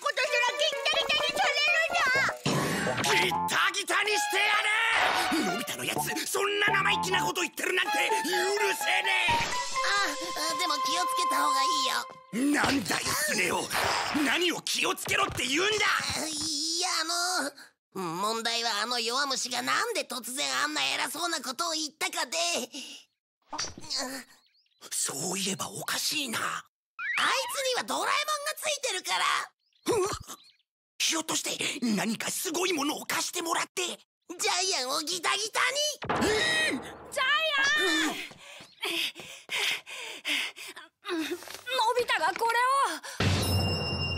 ギタにされるんだ。 ギッタギタにしてやる。のび太のやつ、そんな生意気なこと言ってるなんて許せねでも気をつけた方がいいよ。 なんだよスネ夫、何を気をつけろって言うんだ。 いや問題はあの弱虫がなんで突然あんな偉そうなことを言ったかで。 そういえばおかしいな。 あいつにはドラえもんがついてるから。 ひょっとして何かすごいものを貸してもらってジャイアンをギタギタに。 ジャイアン！のび太がこれを。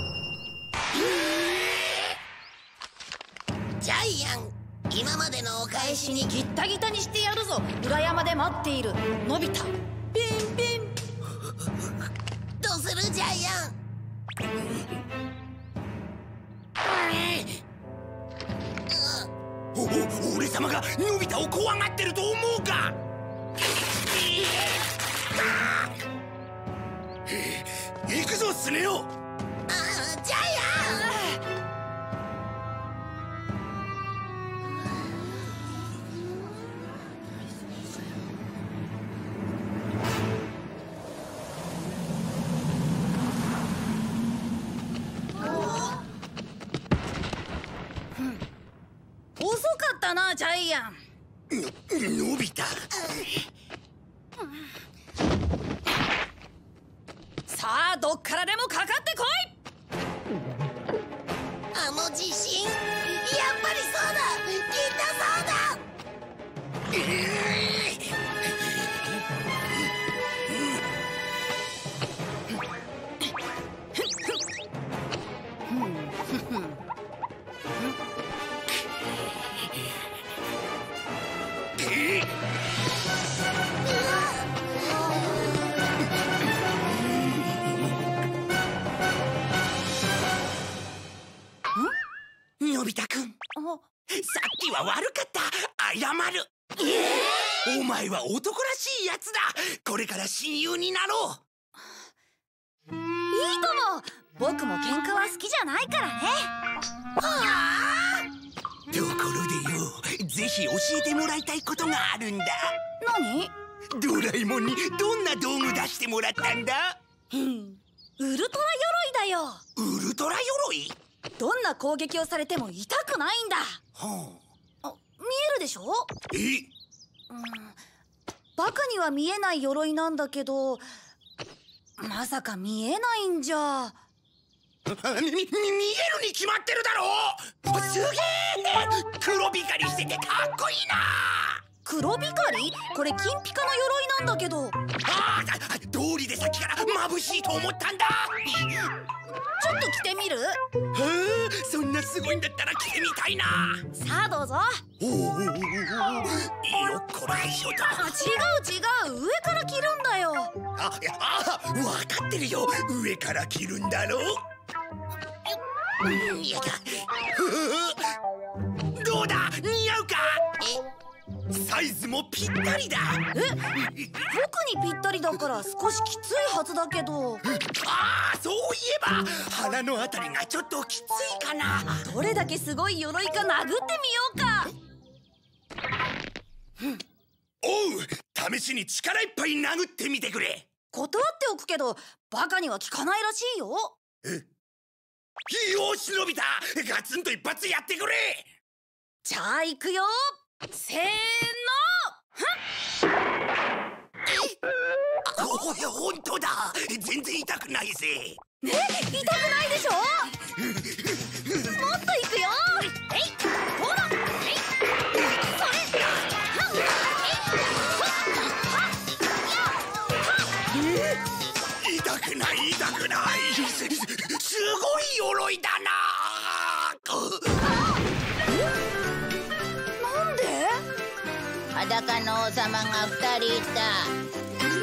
ジャイアン、今までのお返しにギッタギタにしてやるぞ。裏山で待っているのび太。ピンピン。 どうするジャイアン。 俺様がのび太を怖がってると思うか。行くぞスネ夫。 ジャイアン。 遅かったなジャイアン。 のび太。 さあどっからでもかかってこい。 あの地震、やっぱりそうだ。きっとそうだ。 のび太くん、さっきは悪かった。謝る。お前は男らしいやつだ。これから親友になろう。いいとも。僕も喧嘩は好きじゃないからね。 ところでよ、ぜひ教えてもらいたいことがあるんだ。 何？ ドラえもんにどんな道具出してもらったんだ？ ウルトラ鎧だよ。 ウルトラ鎧？ どんな攻撃をされても痛くないんだ。見えるでしょ？バカには見えない鎧なんだけど、まさか見えないんじゃ。 見えるに決まってるだろ。すげえ！黒光りしててかっこいいな。 黒光り？これ金ピカの鎧なんだけど。 道理でさっきから眩しいと思ったんだ。 ちょっと着てみる？ そんなすごいんだったら着てみたいな。 さあどうぞ。 よっこらしょだ。 違う、上から着るんだよ。 分かってるよ。上から着るんだろ。どうだ、似合うか？サイズもぴったりだ。 僕にぴったりだから少しきついはずだけど。 そういえば腹のあたりがちょっときついかな。 どれだけすごい鎧か殴ってみようか。 おう、試しに力いっぱい殴ってみてくれ。 断っておくけどバカには効かないらしいよ。 よしのび太、ガツンと一発やってくれ。 じゃあ行くよ。せーの。 ほんとだ。全然痛くないぜ。 痛くないでしょ。もっと行くよ。ほら、 痛くないすごい鎧だな。 なんで？ 裸の王様が2人いた。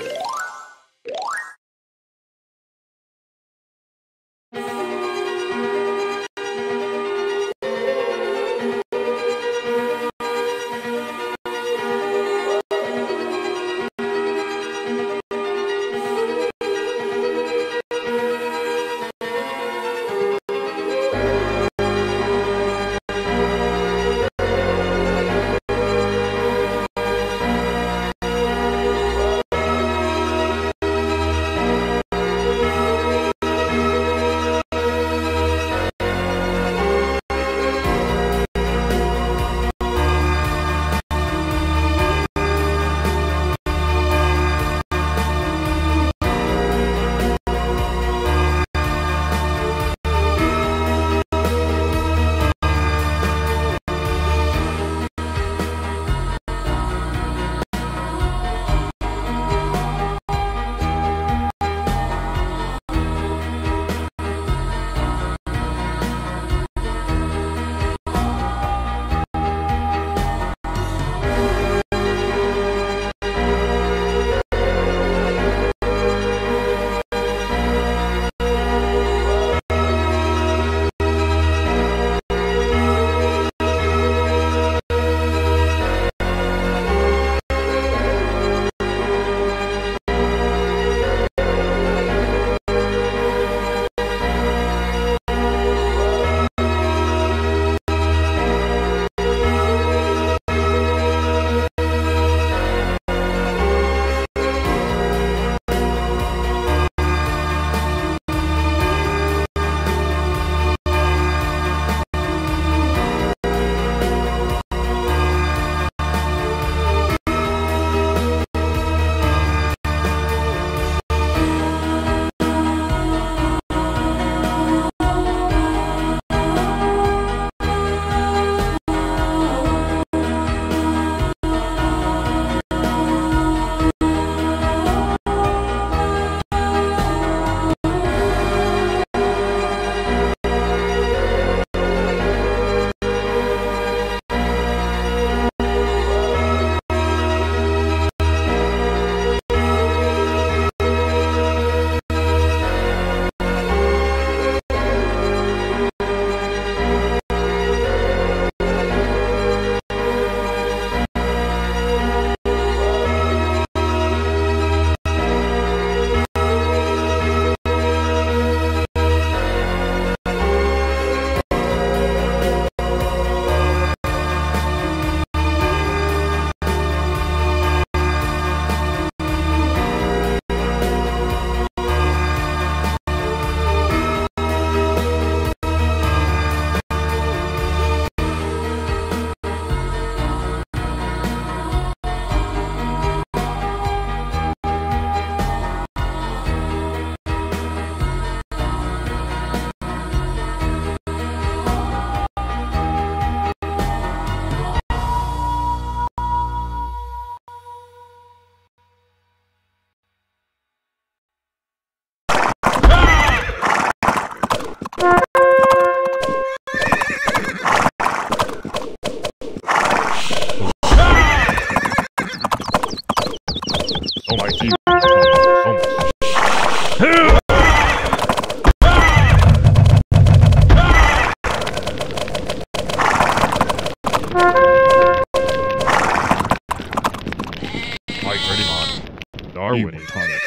Darwin tonic.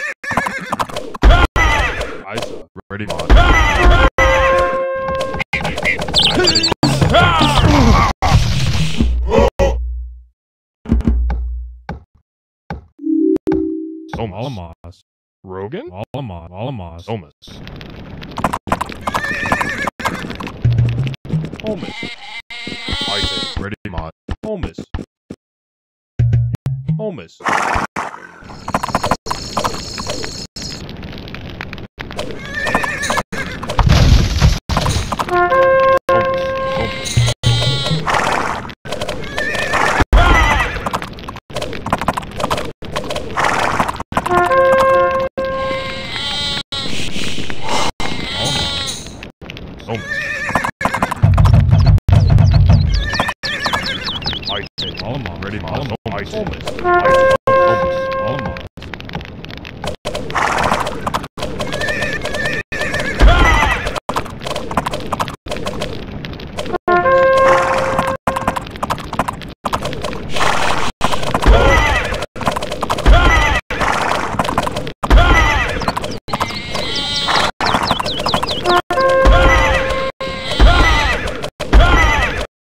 Isa, ready mod. Alamas. Rogan? Alamas. Somas. Holmes. Isaac, ready mod. Holmes.